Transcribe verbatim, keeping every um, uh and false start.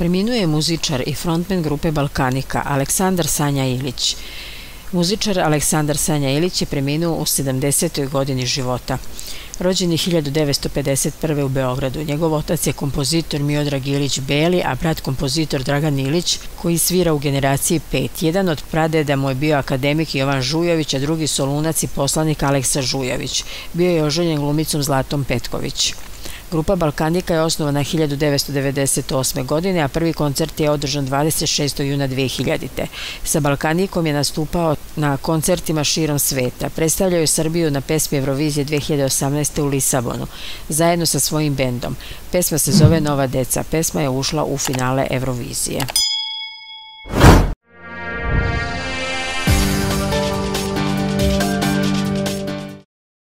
Preminuo je muzičar i frontmen grupe Balkanika Aleksandar Sanja Ilić. Muzičar Aleksandar Sanja Ilić je preminuo u sedamdesetoj godini života. Rođen je hiljadu devetsto pedeset prve. u Beogradu. Njegov otac je kompozitor Miodrag Ilić Beli, a brat kompozitor Dragan Ilić, koji svira u generaciji pet. Jedan od pradeda mu je bio akademik Jovan Žujović, a drugi solunac i poslanik Aleksa Žujović. Bio je oženjen glumicom Zlatom Petković. Grupa Balkanika je osnovana hiljadu devetsto devedeset osme. godine, a prvi koncert je održan dvadeset šestog juna dve hiljadite. Sa Balkanikom je nastupao na koncertima širom sveta. Predstavljao je Srbiju na pesmi Eurovizije dve hiljade osamnaeste. u Lisabonu, zajedno sa svojim bendom. Pesma se zove Nova deca. Pesma je ušla u finale Eurovizije.